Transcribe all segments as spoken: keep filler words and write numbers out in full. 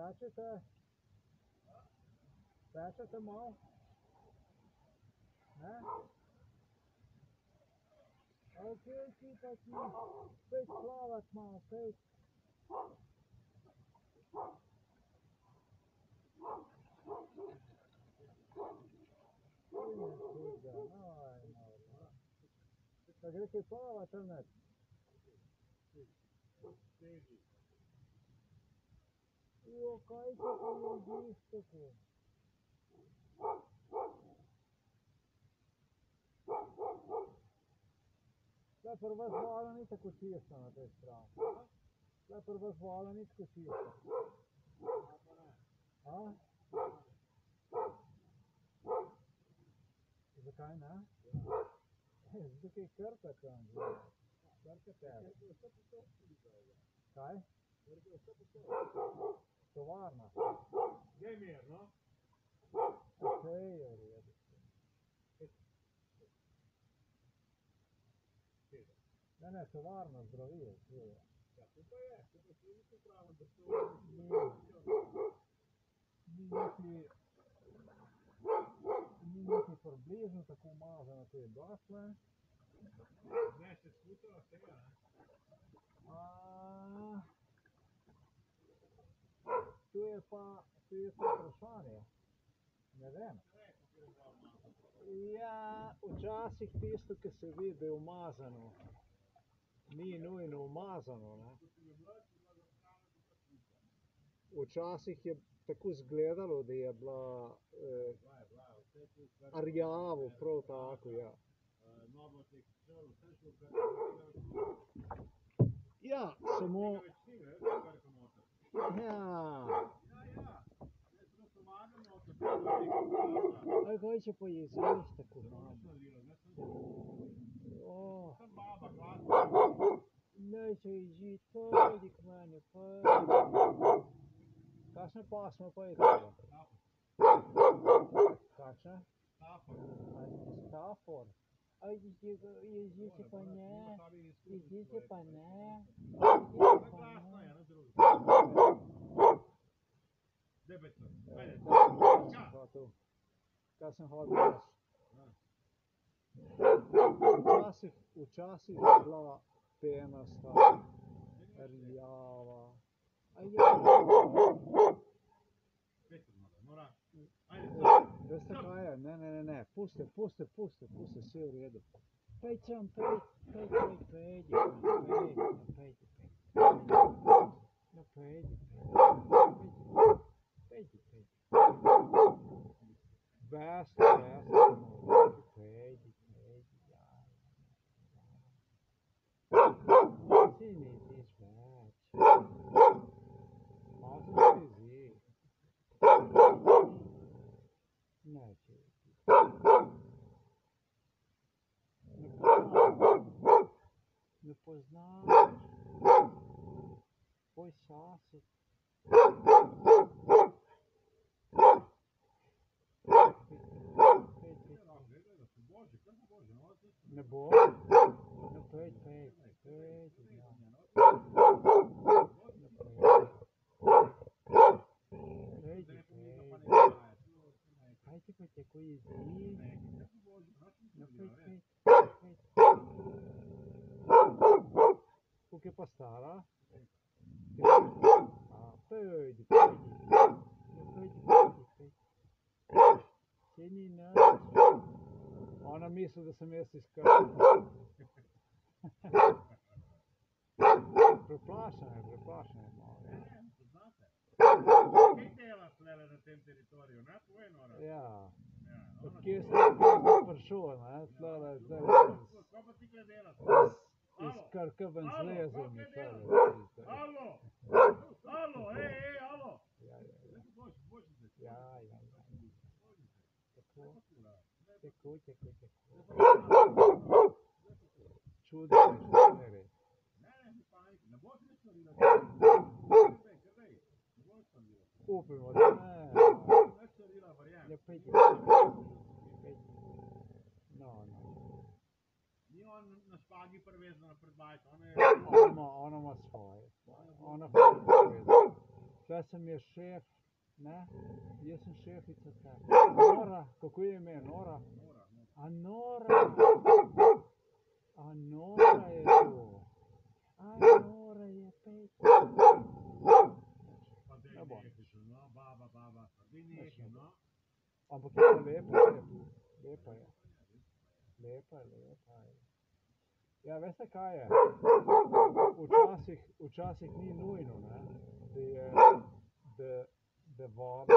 Pečete? Pečete malo? Ne? Ok, ti pa ti, pejt plavat malo, pejt. Sine tega, noj, noj, noj. Pa gre kaj plavat, ali ne? Jo, kaj te pa jediš tako? Tle pri vas voda ni tako čista na tej strani. Tle pri vas voda ni tako čista. A? Zakaj ne? Zato kaj krka tam, krka tebe. Kaj? Tovarna. Gdje mi je, no? Okej, je v redu. Ne, ne, tovarna zdravil, tu je. Ja, tu pa je, tu pa je niso pravo, da se Ni, ni niti, ni niti približno tako umazano, kot je dokle. Ne, se skutila tega, ne? A, tu je pa, tu je pa vprašanje. Ne vem. Ja, včasih tisto, ki se vidi, da je umazano, ni nujno umazano, ne. Včasih je tako izgledalo, da je bila eh, rjavo, prav tako, ja. Ja, samo... Ja. Aj, kaj če pa jeziš tako malo? O, ne, če ježi, pojdi k meni, pojdi. Kakšna pasma pa je tega? Kakšna? Stafor. Aj, ježi pa ne, ježi pa ne, ježi pa ne. Kaj sem hodil jaz? Včasih, včasih je bila penasta, rjava. Veste kaj je? Ne, ne, ne, ne, pusti, pusti, pusti, pusti, vse je v redu. Pejď sem, pejď, pejď, pejď, pejď, pejď, pejď, pejď. No pejdi, pejdi, pejdi. Beste, beste, pejdi, pejdi, ja. Si ne jeziš več. Malo se ne jezi. Ne, če jeziš. Ne poznaš. Poj sased. Ne bo? No pejď, pejď, pejď, ja. No pejď. Pejdi, pejdi. Kaj ti pa tako jeziš? No pejď, pejď, pejď. Koliko je pa stara? A, pejdi, pejdi. No pejdi, pejdi, pejdi. Saj ni nič. Ona misli, da sem jaz iskal. Preplašena je, preplašena je malo. Kaj delaš tlele na tem teritoriju, ne? Povej, Nora. Ja. Od kje sem prišel, ne? Tlele, tlele. Kaj pa ti kle delaš? Iz Krkoven zlezel mi tlele. Alo! Alo, ej, ej, alo! Ja, ja, ja. Ja, ja, ja. Tako. Tako, tako, tako. Čudno je, što ne red. Ne boš nič naredila. Krdej, ne boš naredila. Upimo, da ne. Nič naredila, verjam. Ja, pejdi. Pejdi. No, no. Ni on na špagi privezana pred bajto, ona je... Ona ima, ona ima svoje. Ona hoče privezana. Tle sem je šef, ne, jaz sem šefica tle. Nora, kako je ime, Nora? Nora, no. A Nora, a Nora je tu. A Nora je pej. Pa daj Ne bo nekaj, še, no, baba, baba, pa daj nekaj, no. Ampak je pa lepa, lepa, lepa je. Lepa je, lepa je. Ja, veste kaj je? Včasih, včasih ni nujno, ne, da je, da, da voda,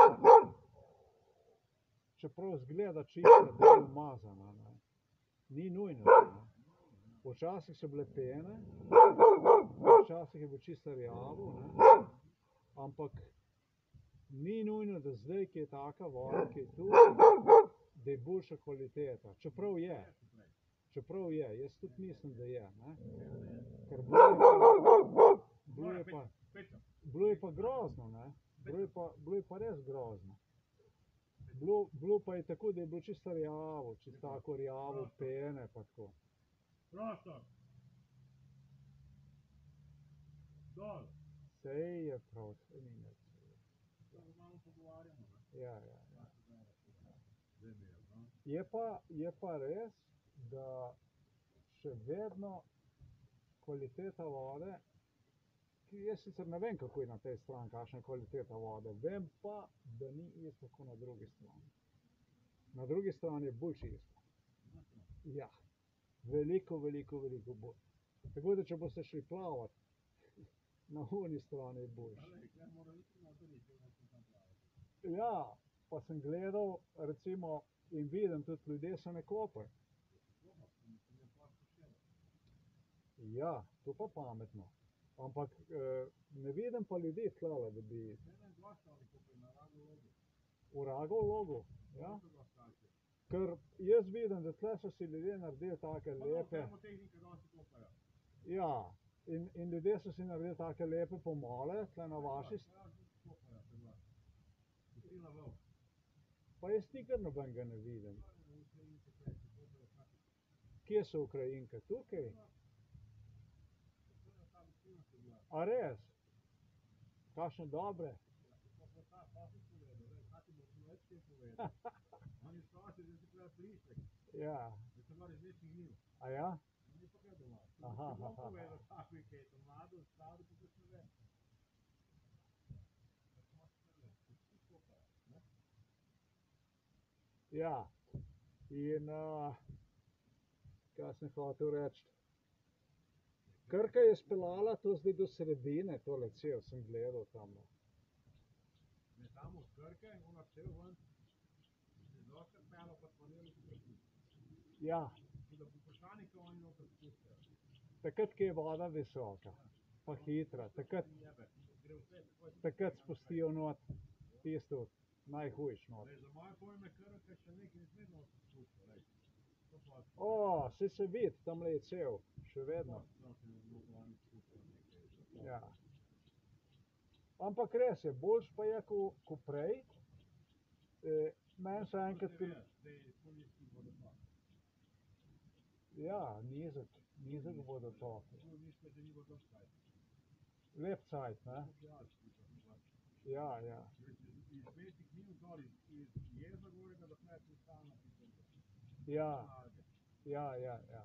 čeprav izgleda čista, da je umazana, ne. Ni nujno, ne. Včasih so bile pene, včasih je bilo čisto rjavo, ne. Ampak ni nujno, da zdaj, ki je taka voda, ki je tu, da je boljša kvaliteta. Čeprav je. Čeprav je, jaz tudi mislim, da je, ne. Ker bilo je pa, bilo je pa, bilo je pa grozno, ne. Bilo je pa, bilo je pa res grozno. Bilo, bilo pa je tako, da je bilo čisto rjavo, čisto tako rjavo, pene pa tako. Prostor. Dol. Sej je prav, sej ni nič. Se malo pogovarjamo, ne. Ja, ja, ja. Zdaj mi je, no. Je pa, je pa res, da še vedno kvaliteta vode, ki jaz sicer ne vem, kako je na tej strani, kakšna je kvaliteta vode, vem pa, da ni isto kot na drugi strani. Na drugi strani je boljše isto. Ja, veliko, veliko, veliko bolj. Tako da, če boste šli plavat, na oni strani je boljše. Ja, pa sem gledal, recimo, in vidim, tudi ljudje se ne kopajo. Ja, to pa pametno. Ampak eh, ne vidim pa ljudi tlele, da bi... V Ragov logu? Ja. Ker jaz vidim, da tle so si ljudje naredili take lepe... Ja, in, in ljudje so si naredili take lepe pomole, tle na vaši... Pa jaz nikar nobenega ne vidim. Kje so Ukrajinke? Tukaj? A res? Kakšne dobre? Ja. A ja? Aha, aha, aha. Ja, in uh, kaj sem hotel reči? Krka je speljala to zdaj do sredine, tole cel sem gledal tam. Ne samo od Krke, ona cel ven, se dosti pelo pa tvorili v Krki. Ja. Da po pošanika oni noter spuščajo. Takrat, ki je voda visoka, pa hitra, takrat, takrat spustijo not tisto najhujš not. Za moje pojme Krka še nekaj ne sme noter spušča, lej. O, saj se vidi, tamle je cel, še vedno. Ja. Ampak res je, boljš pa je ko, ko prej. E, meni se enkrat... Ja, nizek, nizek vodotok. Lep cajt, ne? Ja, ja. Ja, ja, ja, ja.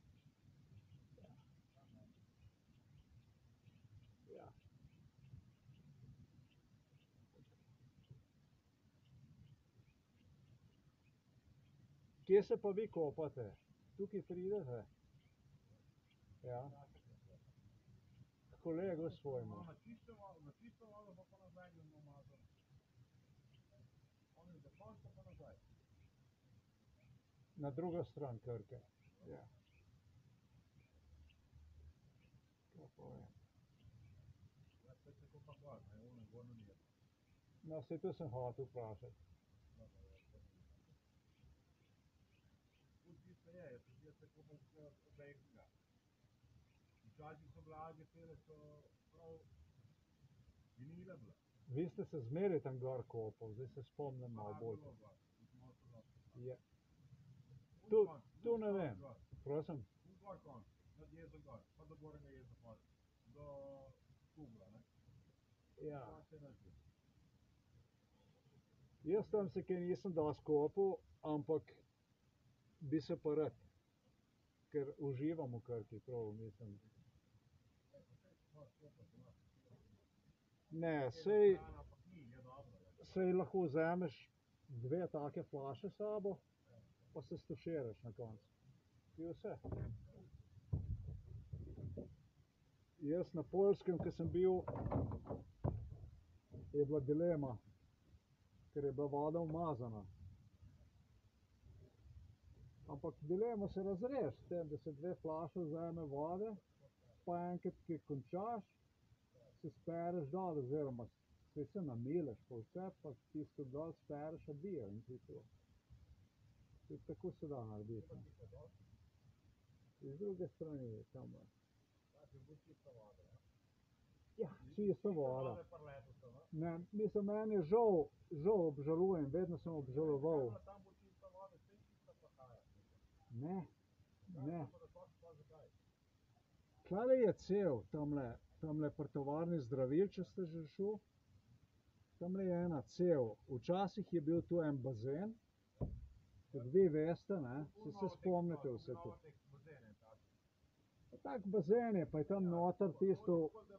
Ja. Kje se pa vi kopate? Tukaj pridete? Ja. K kolegu svojemu. Na čisto vodo pa pa nazaj gremo mazati. On je do konca pa nazaj. Na drugo stran Krke. Ja. Kaj povem? No, saj to sem hotel vprašati. Včasih so vlage, tele so prav gnile bile. Vi ste se zmeraj tam gor kopal, zdaj se spomnim malo bolj. Je. Tu, tu ne vem. Prosim? Gor konc, nad jezom gor, pa do Gornjega jeza pol, do Kugla, ne. Ja. Jaz tam se kaj nisem dosti kopal, ampak bi se pa rad, ker uživam v Krki, prav, mislim. Ne, saj, saj lahko vzameš dve take flaše s sabo, pa se stuširaš na koncu. To je vse. Jaz na Poljskem, ko sem bil, je bila dilema, ker je bila voda umazana. Ampak dilemo se razreši s tem, da se dve flaši vzame vode, pa enkrat, ki končaš, se spereš dol oziroma saj se namiliš pa vse, pa tisto dol spereš adijo in to je to. Tudi tako se da narediti. Z druge strani tamle. Ja, čista voda. Ne, mislim, meni je žal, žal obžalujem, vedno sem obžaloval. Ne, ne. Tlele je cev, tamle, tamle pri tovarni zdravil, če ste že šel. Tamle je ena cev. Včasih je bil tu en bazen, kot vi veste, ne, saj se spomnite vse to. Tak bazen je, pa je tam noter tisto.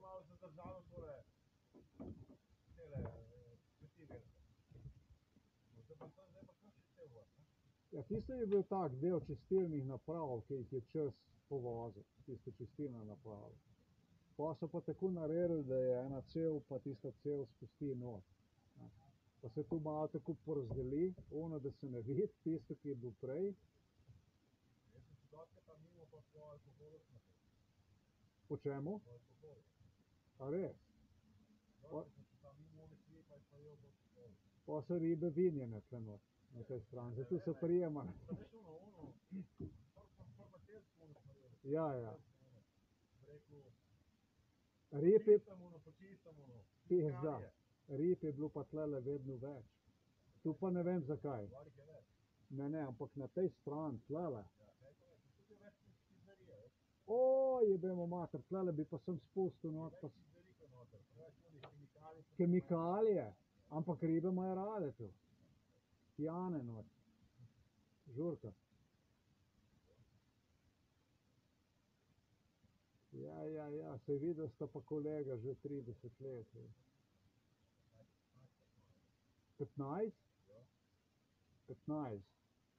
Ja, tisto je bil tak del čistilnih naprav, ki jih je čas povozil, tiste čistilne naprave. Pol so pa tako naredili, da je ena cev pa tista cev spusti not. Pa se tu malo tako porazdeli, ono, da se ne vidi, tisto, ki je bil prej. Po čemu? A res? Pol so ribe vinjene tle not, na tej strani, zato so prijemane. Ja, ja. Rib je, pizda, rib je bilo pa tlele vedno več. Tu pa ne vem zakaj. Ne, ne, ampak na tej strani, tlele. O, jebemo mater, tlele bi pa sem spustil not pa. Kemikalije, ampak ribe imajo rade tu. Pijane not. Žurka. Ja, ja, ja, saj videl sta pa kolega že trideset let. petnajst? petnajst.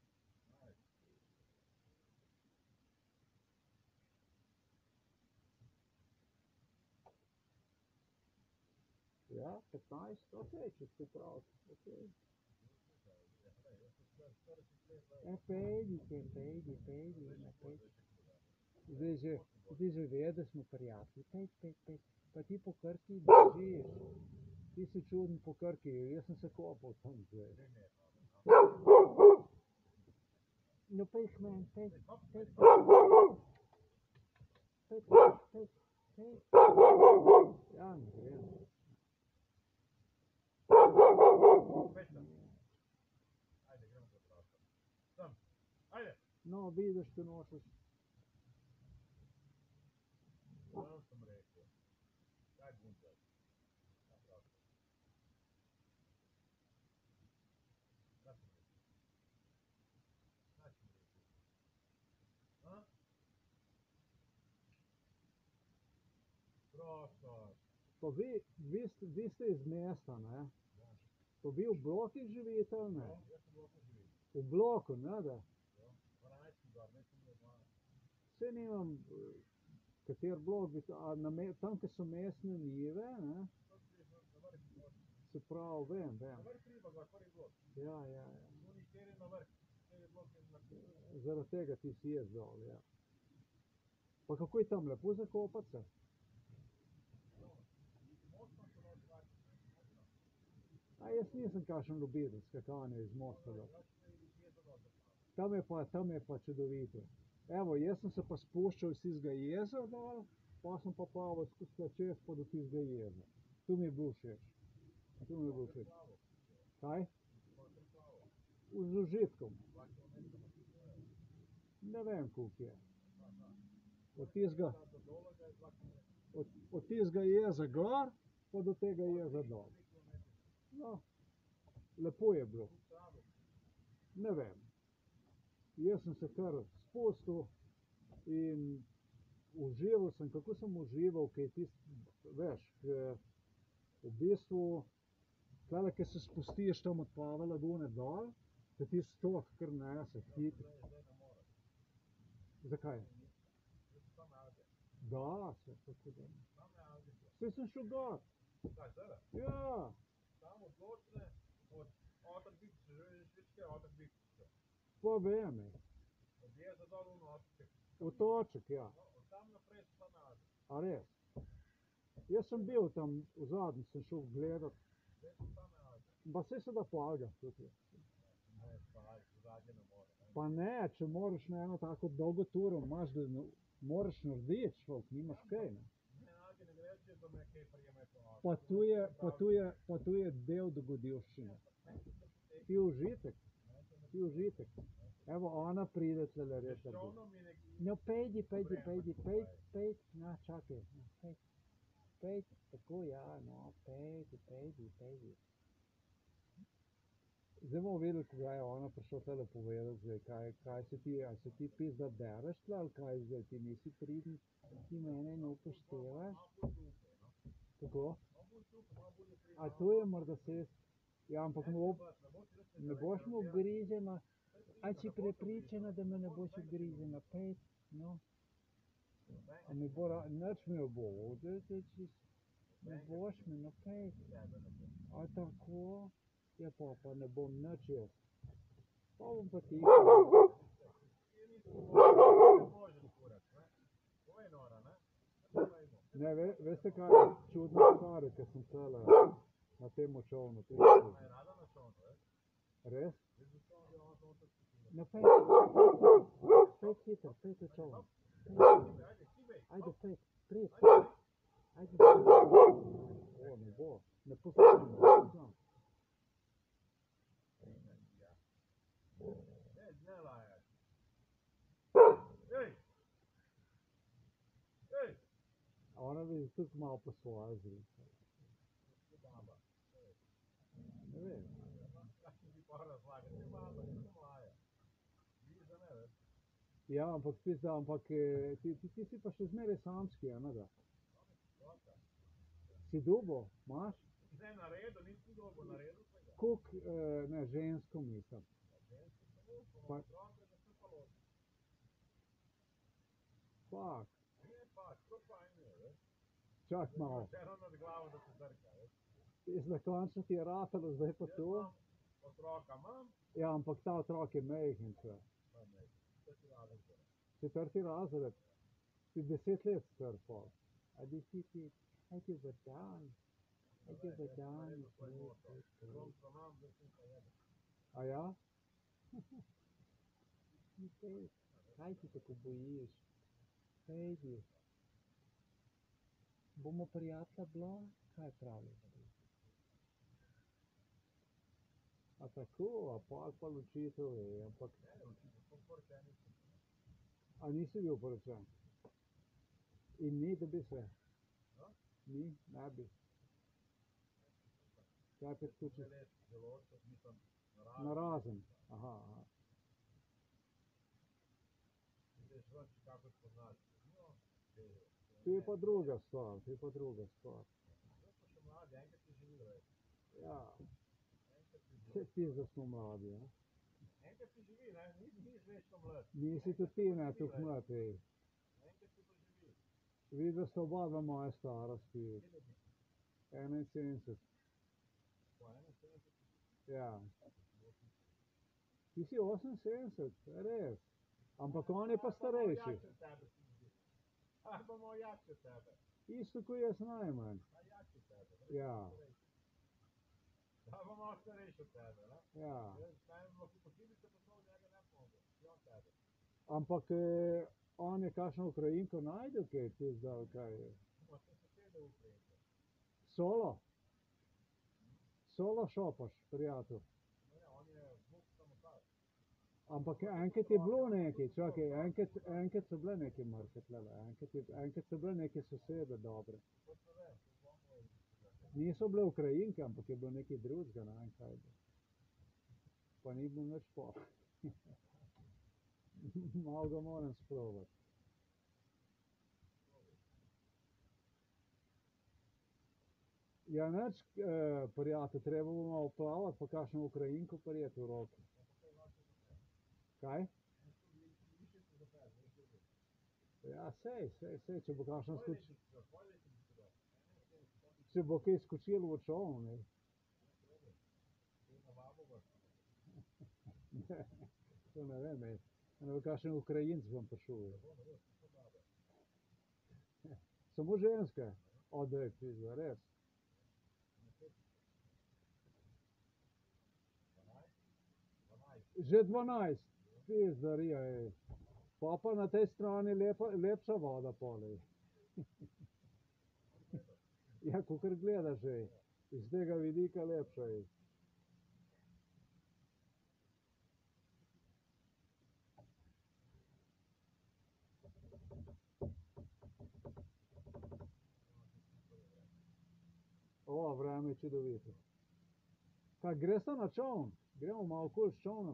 Ja, petnajst, okej, če tako pravite, okej. E, pojdite, pejdi, pejdi, ne, pejdi. Zdaj že, zdaj že ve, da smo prijatelji, pejdi, pejdi, pejdi. Pa ti po Krki držiš. Ti si čuden po Krki, jaz sem se kopal tam zdaj. No, pejdi k meni, pejdi, pejdi. Pejdi, pejdi, pejdi. Ja, ne grem. No, vidiš, te nočeš. Pa vi, vi ste, vi ste iz mesta, ne? Pa vi v blokih živite, ali ne? V bloku, ne da? Saj nimam, kateri blok bi, a na tam, ko so mestne njive, ne? Se pravi, vem, vem. Ja, ja, ja. Zaradi tega ti si jaz dol, ja. Pa kako je tam, lepo za kopati se? A jaz nisem kakšen ljubitelj skakanja iz mosta dol. Tam je pa, tam je pa čudovito. Evo, jaz sem se pa spuščal iz tistega jezera dol, pol sem pa plaval skozi tule čez pa do tistega jezera. To mi je bilo všeč. To mi je bilo všeč. Kaj? Z užitkom. Ne vem, koliko je. Od tistega, od, od tistega jezera gor pa do tega jeza dol. No, lepo je bilo. Ne vem. Jaz sem se kar spustil in užival sem, kako sem užival, kaj tisti, veš, k, v bistvu, tlele, ko se spustiš tam od Pave lagune dol, te tisti tok kar nese, hitro. Zakaj? Da, se tako da. Saj sem šel gor. Ja. Pa vem, ej. Otoček, ja. A res? Jaz sem bil tam, v zadnji sem šel gledat. Pa saj se da plaga tudi. Pa ne, če moraš na eno tako dolgo turo, imaš, da moraš narediti, človek, nimaš kaj, ne. Pa tu je, pa tu je, pa tu je del dogodivščine. Ti užitek, ti užitek. Evo, ona pride tlele res. No, pejdi, pejdi, pejdi, pejdi, pejdi, no, čakaj, no, pejdi, pejdi, tako, ja, no, pejdi, pejdi, pejdi. Zdaj bomo videli, kdaj je ona prišla tole povedati, zdaj, kaj, kaj se ti, a se ti pizda dereš tle, ali kaj zdaj, ti nisi priden, ti mene ne upoštevaš. Kako? A tu je morda sest? Ja, ampak mo, ne boš mu ugrižena, a si prepričana, da me ne boš ugrižena, pejdi, no. A mi bo, nič mi ne bo, ne boš mi, no, pejdi. A tako? Ja, pa, pa ne bom nič jaz. Pa bom pa tiho. Ne, ve, veste kaj je čudno stvar, ker sem tule na tem čolnu. Res? No, pejdi, pejdi hitro, pejdi v čoln. Ajde, pejdi, pridi. Ajde, o, ne bo, ne poslušam, ne poslušam. Ona bi tudi malo po svoje zrihala. Ne vem. Ja, ampak pizda, ampak ti, ti, ti si pa še zmeraj samski, a ne da? Si dobil, imaš? Koliko, ne, žensko mislim. Pa, fak. Čak malo. Pizda, končno ti je ratalo, zdaj pa to? Ja, ampak ta otrok je majhen še. Četrti razred. Si deset let star pol. Ajde si ti, ajde v dan. Ajde v dan. A ja? Kaj ti tako bojiš? Pejdi. Bomo prijatelja bila? Kaj praviš? A tako, a pol pa ločitev je, ampak... A nisi bil poročen? In ni, da bi se? Ni, ne bi. Kaj pa skoči? Narazen, aha, aha. To je pa druga stvar, to je pa druga stvar. Ja. Vse pizda smo mladi, ja. Nisi tudi ti ne toliko mlad, ej. Vidva sta oba dva moje starosti. enainsedemdeset. Ja. Ti si oseminsedemdeset, res? Ampak on je pa starejši. Isto ko jaz najmanj. Ja. Ja. Ampak on je kakšno Ukrajinko našel, kaj pizda, ali kaj je? Solo? Solo šopaš, prijatelj? Ampak enkrat je bilo nekaj, čakaj, enkrat, enkrat so bile neke mrke tlele, enkrat, je, enkrat so bile neke sosede dobre. Niso bile Ukrajinke, ampak je bilo nekaj drugega, ne vem kaj je bilo. Pa ni bilo nič po. Malo ga moram sprovati. Ja, nič, eh, prijatelj, treba bomo plavati, pa kakšno Ukrajinko prijeti v roki. Kaj? Ja, sej, sej, sej, če bo kakšno skoč... Če bo kaj skočilo v čoln, ne. Ne, to ne vem, ej. Ne bo kakšen Ukrajinec vam prišel. Samo ženske? O, daj, pizda, res. Že dvanajst? Pizdarija, ej. Pol pa na tej strani lepa, lepša voda pol, ej. Ja, kakor gledaš, ej. Iz tega vidika lepša, ej. O, vreme je čudovito. Kaj, gresta na čoln? Gremo malo okoli s čolnom?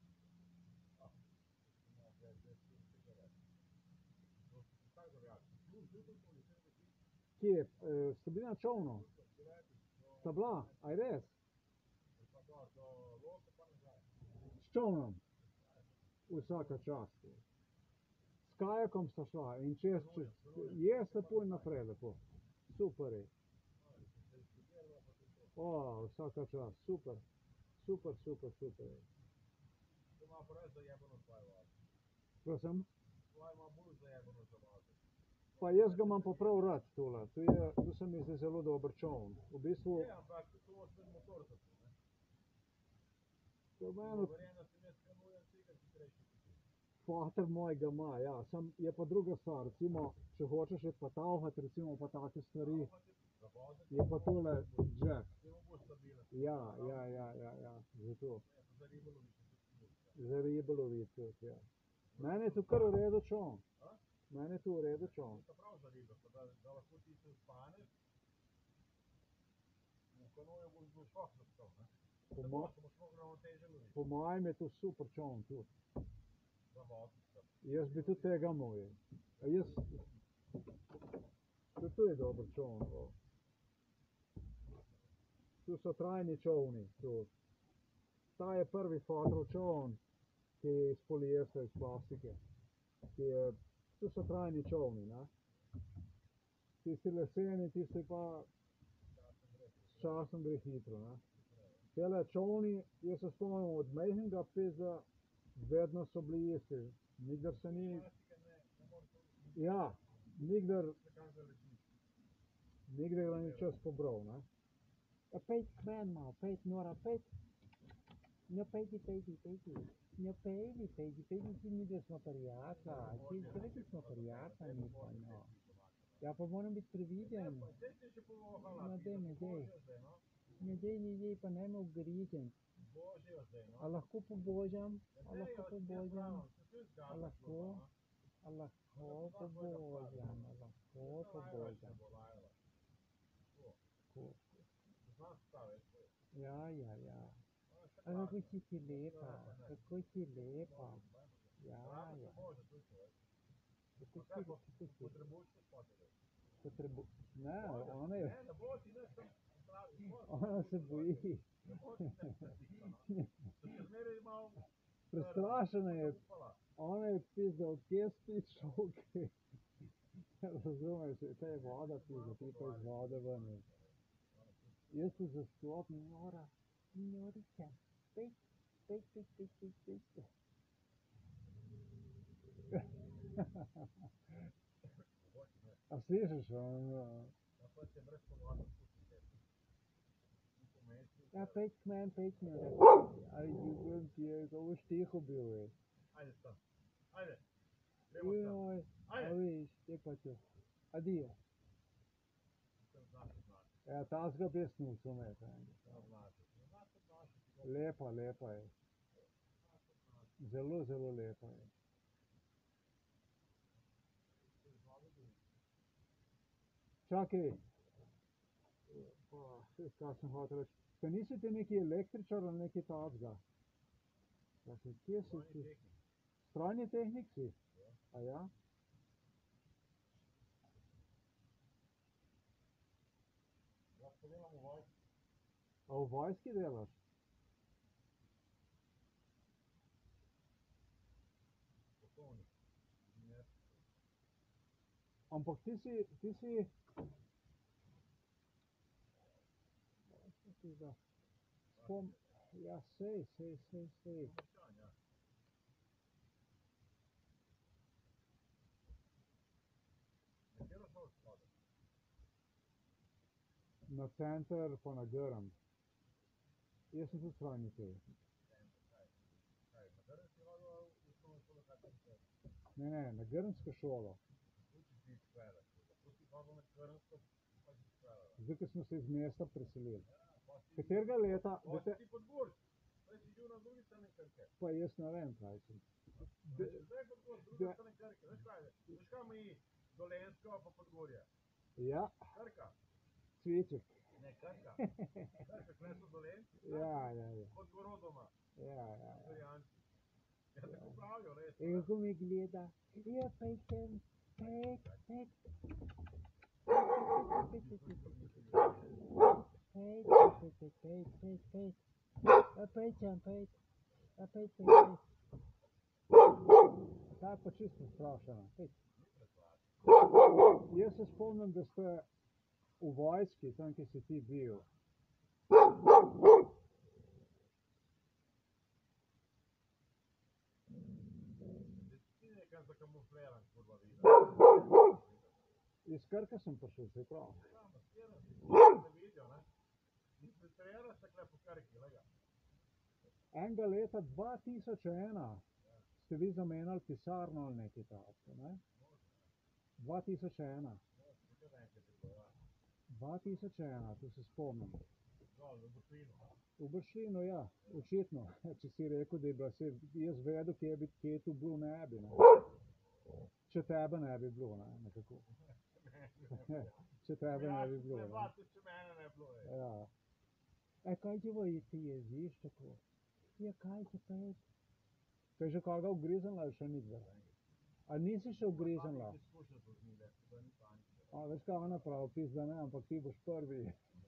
Kje? E, ste bili na čolnu? Sta bila? A je res? S čolnom? Vsaka čast. S kajakom sta šla in čez, čez, je lepo in naprej lepo. Super, ej. O, vsaka čast, super. Super, super, super, ej. Prosim? Pa jaz ga imam pa prav rad, tole. To je, to se mi zdi zelo dober čoln. V bistvu... To meni... Fater moj ga ima, ja, samo je pa druga stvar, recimo, če hočeš iti pa tavhat, recimo pa take stvari, je pa tole jack. Ja, ja, ja, ja, ja, zato. Za ribo loviti tudi, ja. Meni je to kar v redu čoln. Meni je to v redu čoln. Po po mojem je to super čoln tudi. Jaz bi tudi tega imel, ej. A jaz... Tudi to je dober čoln, no. To so trajni čolni, to. Ta je prvi fotrov čoln, ki je iz poliestra, iz plastike. Ki je, to so trajni čolni, ne. Tisti leseni, tisti pa s časom gre hitro, ne. Tele čolni, jaz se spomnim od majhnega pizda, vedno so bili isti. Nikdar se ni... Ja, nikdar... Nikdar ga ni čas pobral, ne. Ja, pojdi k meni malo, pojdi, Nora, pojdi. No, pojdi, pojdi, pojdi. No, pojdi, pojdi, pojdi, saj midva sva prijatelja. Saj seveda smo prijatelja midva, no. Ja, pa moram biti previden. No, daj me, daj. Ne, daj, ne, daj, pa ne me ugrizniti. A lahko pobožam? A lahko pobožam? A lahko? A lahko pobožam? A lahko pobožam? Tako. Ja, ja, ja. A kako si ti lepa, kako si lepa. Ja, ja. Kako si, kako si. Potrebu... Ne, ona je... Ona se boji. Prestrašena je. Ona je pizda, od kje spet šolki. Razumeš, to je voda, pizda, ti pa iz vode ven, ej. Jaz se zastopim, Nora, Norica, pojdi, pojdi, pojdi, pojdi, pojdi, pojdi. A slišiš, ono? Ja, pojdi k meni, pojdi, Nora. Aj, ljubim ti, ej, ko boš tiho bil, ej. Joj, a vidiš, te pa to. Adijo. Ja, takega bi jaz nosil imeti, ej. Lepa, lepa je. Zelo, zelo lepa je. Čakaj. Pa kaj sem hotel reči. Kaj nisi ti neki električar ali neki takega? Ja, si, kje si ti? Strojni tehnik si? A ja? Jaz pa delam v vojski. A v vojski delaš? Polkovnik. Inženir. Ampak ti si, ti si... Spom... Ja, sej, sej, sej, sej. Umeščan, ja. Na katero šolo si hodil? Na center pa na Grm. Jaz sem tudi strojni tehnik. Kaj? Kaj? Na Grm si hodil v osnovno šolo, kaj tam se? Ne, ne, na grmsko šolo. Uči si skveler. Tu si hodil na Grmsko, pa si skveler. Zdaj, ko smo se iz mesta preselili. Ja, pa si... Katerega leta? Pa si ti pod Gurs. Zdaj si bil na drugi strani Krke. Pa jaz ne vem, kaj sem. Zdaj pod Gurs, druga strani Krke. Veš kaj? Veš kaj meji Dolenjsko pa Podgorje? Ja, Krka. cviček. Ne, Krka. Krka, kle so Dolenjci. Ja, ja, ja. Pod Gorodoma. Ja, ja, ja. Ferjanci. Ja, tako pravijo, res. In kako mi gleda? Ja, pejtem, pejt, pejt. Pejt, pejt, pejt, pejt, pejt, pejt. Ja, pejtem, pejt. Ja, pejt, pejt, pejt. Ta je pa čisto strašena. Pejt. Jaz se spomnim, da ste v vojski, tam, kjer si ti bil. Ti nekaj zakamufliran, kurva videl. Iz Krke sem prišel, se prav. Ja, maskiran si, ne vidijo, ne. Infiltriraš se kle po Krki, lega. Enega leta dva tisoč ena ste vi zamenjali pisarno ali nekaj takega, ne? dva tisoč ena. dva tisoč ena, to se spomnim. Dol, v Bršljinu. V Bršljinu, ja, očitno. Če si rekel, da je bila se, jaz vedel, kje bi, kje je tu bilo, ne bi, ne. Če tebe ne bi bilo, ne, nekako. Če tebe ne bi bilo, ne. Če mene ne bilo, ej. Ja. E, kaj ti bo ti jeziš tako? Ja, kaj ti pejt? Kaj že koga ugriznila ali še nikdar? A nisi še ugriznila? A, veš kaj ona pravi, pizda ne, ampak ti boš prvi.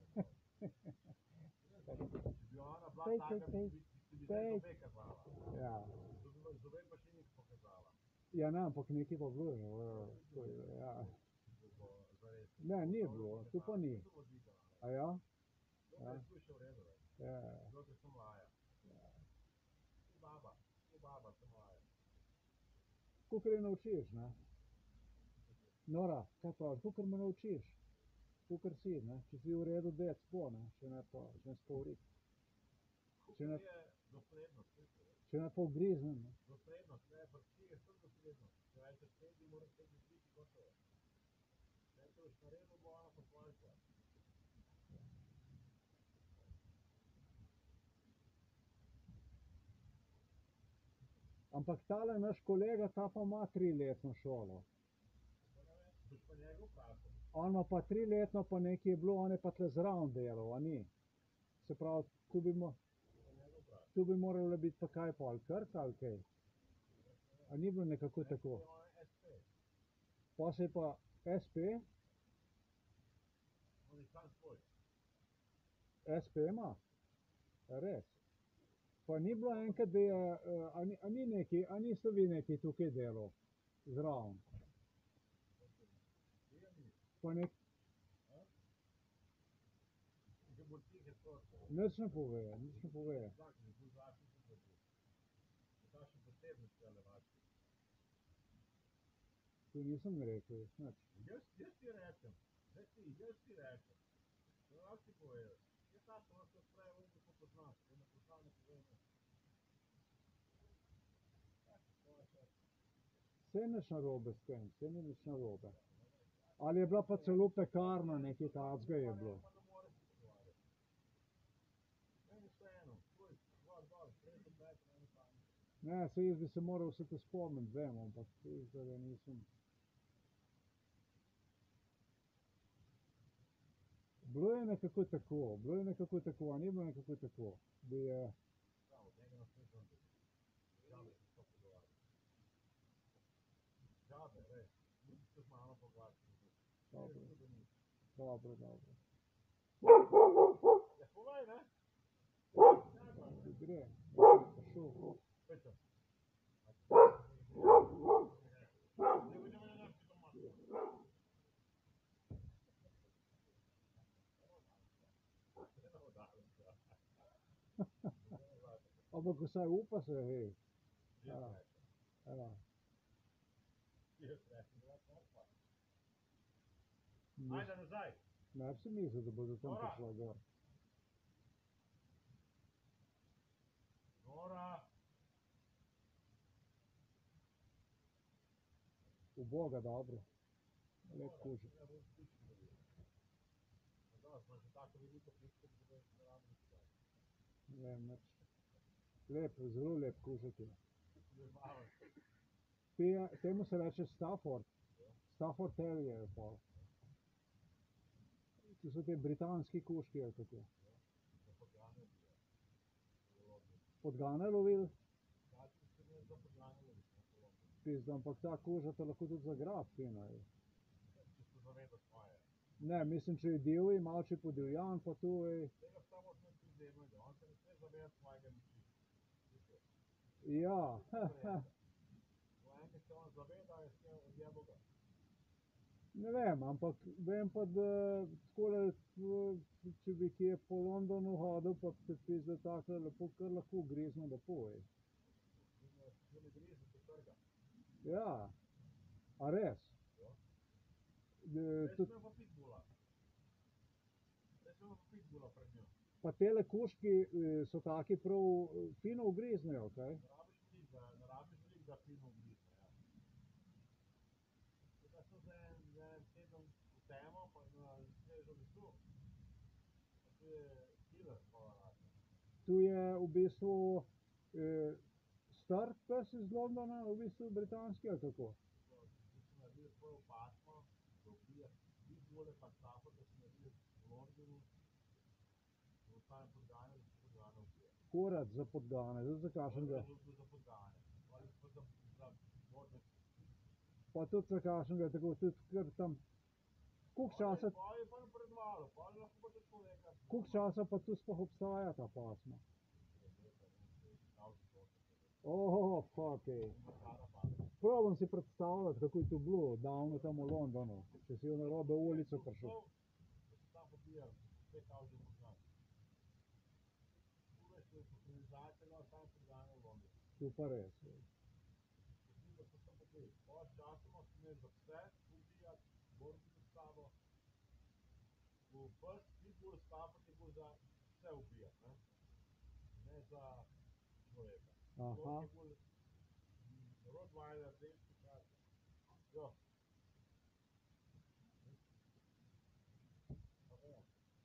Če bi ona bila taka, bi ti bi zdaj zobe kazala. Ja. Zobe pa še nič pokazala. Ja, ne, ampak nekaj pa bilo je, ja. Ne, ni bilo, tu pa ni. A ja? Dokaj sluša v redu, veš. Ja. Dokaj sem laja. Tu baba, tu baba, sem laja. Kakor je naučiš, ne? Nora, kaj pa, kakor me naučiš? Kakor si, ne? Če si v redu dec, bo, ne? Če ne pa, če ne sporit. Kakor je doslednost, veš. Če ne pa ugriznem, ne? Doslednost, ne, prsti je sem doslednost. Če rečeš sedi, moraš sedi biti gotovo. Če te boš naredil, bo ona pa tvoja stvar. Ampak tale naš kolega, ta pa ima triletno šolo. Boš pa njega vprašal. On ima pa triletno, pa nekaj je bilo, on je pa tle zraven delal, a ni? Se pravi, tu bi mo... Tu bi morala biti pa kaj pol, Krka ali kaj? A ni bilo nekako tako? Pa se je pa es pe? On je sam svoj. es pe ima? A res? Pa ni bilo enkrat, da je, a ni, a ni nekaj, a niste vi nekaj tukaj delal? Zraven? Pa nek... Nič ne pove, nič ne pove. Tu nisem rekel, jaz nič. Jaz, jaz ti rečem, zdaj ti, jaz ti rečem. To lahko ti povedal. Kje ta to lahko spravi, on kako poznaš, ko ne pozna, ne pove nič. Saj nič narobe s tem, saj ni nič narobe. Ali je bila pa celo pekarna, nekaj takega je bilo. Ne, saj jaz bi se moral vse to spomniti, vem, ampak zdaj da nisem. Bilo je nekako tako, bilo je nekako tako, a ni bilo nekako tako, da je, Ja, od njega nas ne znam biti. Žabe se to pogovarja. Žabe, res. Nisi se z mano pogovarjati. dobro, Veš, da nisi. dobro, dobro. Ja, povej, ne? Da gre, pa šel. Peťo. Ne budeme naši doma. Eno dalen, ja. Ampak vsaj upa se, hej. Že Ja. sreče. Ja. Že sreče, bila torpa. Nis- Ajde nazaj. Ne bi si mislil, da bodo tam Nora. prišla gor. Nora. Uboga, dobro. Lep Nora. kužek. Ja, bom pički dobil. Da, smo že tako veliko pičke, da bodo ne rabimo nič dati. Ne vem, nič. Lep, zelo lep kužek je. Že malo. Te, temu se reče Stafford. Ja. Stafford Terrier pol. To so te britanski kužki, ali kako. Da podgane ubija. Polomni. Podgane lovil, Včasih se ne za podgane loviti, ne polomni. pizda, ampak ta kuža te lahko tudi zagrab, fino je. Če se zaveda svoje. Ne, mislim, če je divji, malo če podivjan, pa tu je, Tega samo ne prizemljega, on se ne sme zavedati svojega moči. ja, ha, ha. Po enkrat se on zaveda, je vse odjebo ga. Ne vem, ampak vem pa, da takole, t- če bi kje po Londonu hodil, pa te pizda takle lepo, kar lahko grizno lepo je. In če ne grize, se trga. Ja, a res? Ja. Da, Res tudi, me pa pitbula. Res me pa pitbula pred njo. pa tele kužki eh, so taki prav eh, fino ugriznejo, kaj? Ne rabiš veliko, da, ne rabiš veliko, da fino ugrizne, ja. Tukaj so za en, za en teden v temo, pa na svežo meso. Pa tu je killer, pa rata. Tu je v bistvu eh, star pes iz Londona, v bistvu britanski, ali kako? To, tu so naredili svojo pasmo, da ubija pitbule, pa stafa, da so naredili v Londonu. V samem podganju, da se podgane ubije. Kurat za podgane, zdaj za kakšnega, Za podgane. Ali pa za, za vodne. pa tudi za kakšnega, tako tudi kar tam, koliko časa, Pa je pa napredovalo, pa je lahko pa za človeka. koliko časa pa tu sploh obstaja ta pasma? Oh, fuck, ej. Probam si predstavljati, kako je to bilo, davno tam v Londonu, če si v narobe ulico prišel. Da se tam pobija, vse tavže podgane. Ure se popularizacija na sam podgane v Londonu. To pa res. ej. Da se tam pobija. Pa časoma se ne za pse ubijati, boriti s sabo. V pes pitbull Stafford je bil za vse ubijati, ne? Ne za človeka. Aha. Človek je bolj Rottweiler, zemski čas. Jo. Pa ja.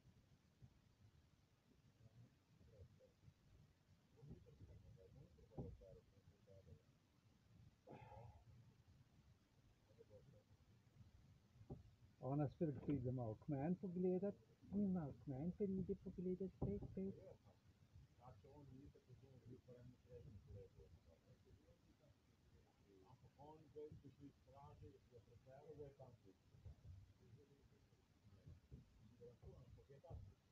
Ona spet pride malo k meni pogledat, mi malo k meni pride pogledat, spet, spet. Tako se on ni tako zelo bil prejme srednji kolego. Ampak on zdaj, ko so jih straži, je preselil, da je tam tudi. Ampak je tam tudi.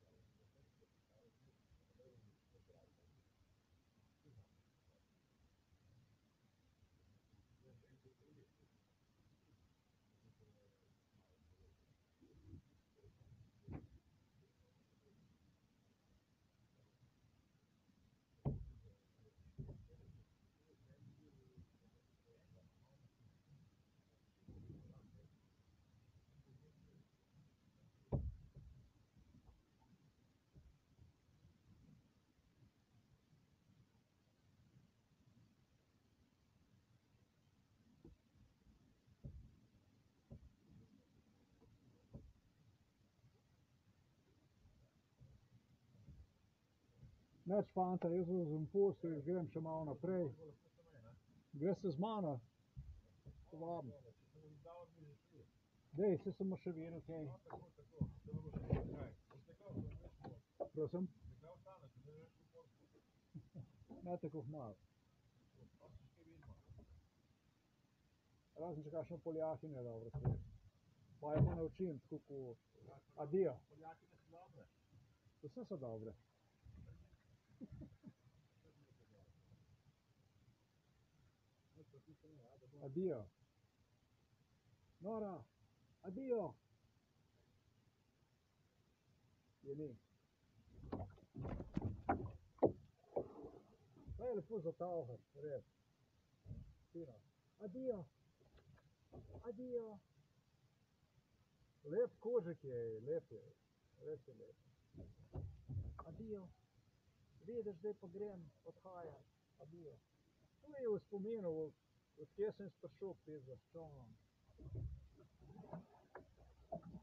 Nič fanta, jaz sem pustil, jaz grem še malo naprej. Greš se z mano? Povabim. Če se nam dal, bi že šli. Dej, saj sem še videl kaj. No, tako, tako. Se nam bo še kaj. Prosim? Zakaj ostaneš? Ne veš v Porto. Ne tako malo. Pa si še vidimo. Razen če kakšno Poljakinjo dobro sliš. Pa jo te naučim, tako kot adijo. Poljakinje so dobre. Vse so dobre. Adijo. Nora, adijo. Je ni. To je lepo zatavhati, res. Fino. Adijo. Adijo. Lep kožek je, lep je. Res je lep. Adijo. Vidiš, zdaj pa grem, odhajam. Adijo. To je v spominu, od kje sem sprašal, pizda, s čom.